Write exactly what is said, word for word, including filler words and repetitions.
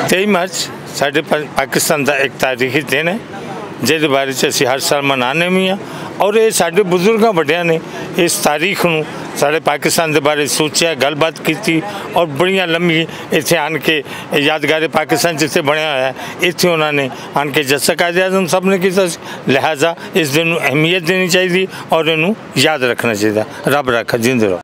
तेई मार्च साढ़े पाकिस्तान का एक तारीखी दिन है जिस बारे असी हर साल मनाने भी हाँ और ये साढ़े बुजुर्गों वड्डिया ने इस तारीख को साढ़े पाकिस्तान के बारे सोचा गलबात की और बड़िया लंबी इतने आन के यादगार पाकिस्तान जिते बनया होया इतने उन्होंने आन के जलसा कायदे आज़म सब ने किया। लिहाजा इस दिन अहमियत देनी चाहिए और इनू याद रखना चाहिए। रब रखा जिंदे रहो।